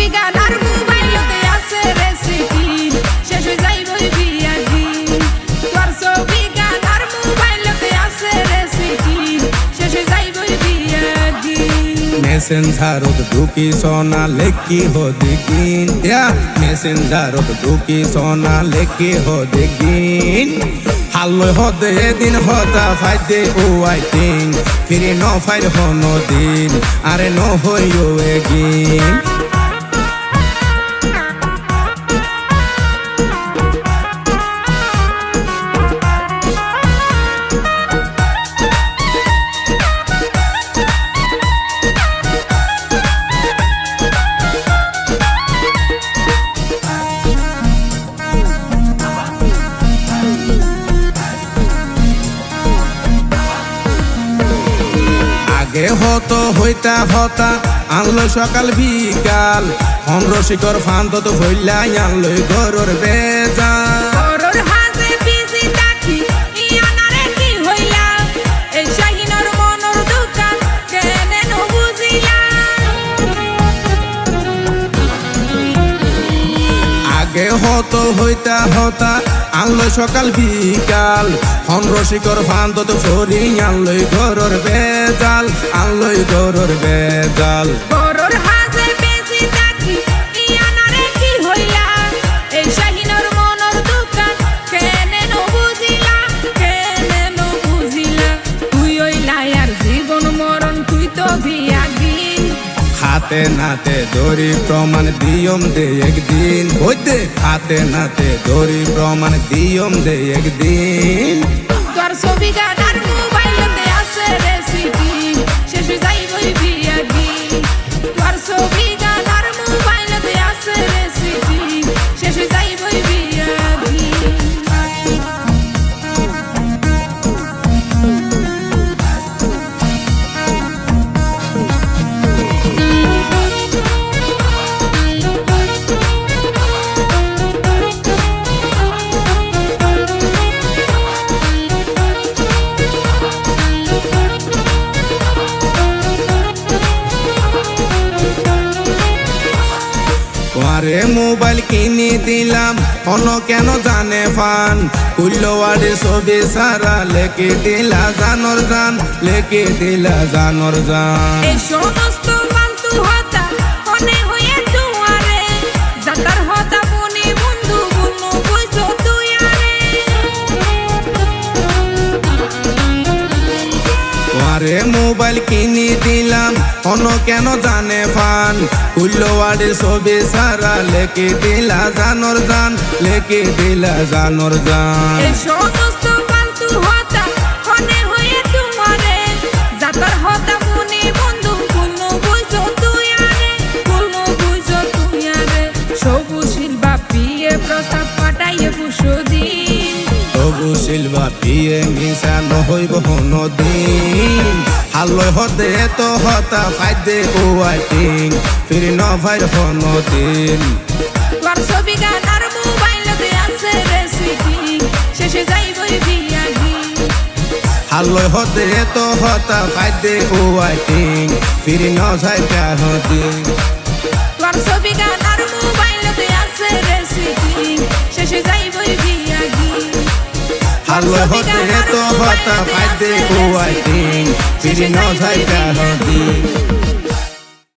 ছবি গান আর মোবাইলতে আছে রেসিপি শেষ হয়ে যাইবই বিয়া দিন তোর ছবি গান আর মোবাইলতে আছে রেসিপি শেষ হয়ে যাইবই বিয়া দিন মেসেঞ্জারত ঢুকি সোনা লেখি হদিকিন মেসেঞ্জারত ঢুকি সোনা লেখি হদিকিন হালই হদে এদিন হতা ফাইদে ও আইটিং ফিরে ন ফাইর হন দিন আরে ন হইও এগিন আগে হতো হইতা হতা আনলো সকাল বিকাল রসিকর ফান্ত তো হইলাই আনলো ঘরের বেজাল আগে হতো হইতা হতা আনলো সকাল বিকাল রসিকর ফান্ত তো সরি আনলোই ঘরের বেজাল আনলোই ঘরের বেজাল হাতে নাতে ধরি প্রমাণ দিয়ম দে একদিন হইতে হাতে নাতে ধরি প্রমাণ দিয়ম দে একদিন তোর ছবি গান আর মোবাইলতে আছে রেসিপি শেষ হয়ে যাইবই বিয়া দিন তোর ছবি গান আর মোবাইলতে আছে রেসিপি শেষ হয়ে যাইবই বিয়া আরে মোবাইল কিনে দিলাম অন্য কেন জানে ফান কুল্লোয়াড়ে ছবি সারা লেখে দিলা জানর জান লেখে দিলা জানর জান এই সমস্ত ফালতু হতা মনে হয়ে দুয়ারে যাতার হতা মনে বন্ধু বন্ধু বুঝো তুই আরে আরে মোবাইল কিনে দিলাম অন্য কেন জানে ফান কুল্লোয়াড়ে ছবি সারা লেখে দিলা জানর জান লেখে দিলা জানর জান এই সমস্ত ফালতু হতা মনে হয়ে দুয়ারে যাতার হতা মনে বন্ধু বন্ধু বুঝো তুই আরে বন্ধু বুঝো তুই আরে সবুশীল বাপিয়ে প্রস্তাব পাঠাইয়ে বুসুদিন সবুশীল বাপিয়ে মিশা নহইব হনদিন হালই হদে তো হতা ফাইদে ও আইটিং ফিরে ন ফাইর হনদিন তোর ছবি গান আর মোবাইলতে আছে রেসিপি শেষে যাইবই বিয়া দিন হালই হদে তো হতা ফাইদে ও আইটিং ফিরে ন যাইতা হদিন তোর ছবি গান আর মোবাইলতে আছে রেসিপি শেষে যাইবই বিয়া দিন হালই হদে তো হতা ফাইদে ও আইটিং ফিরে ন যাইতা হদিন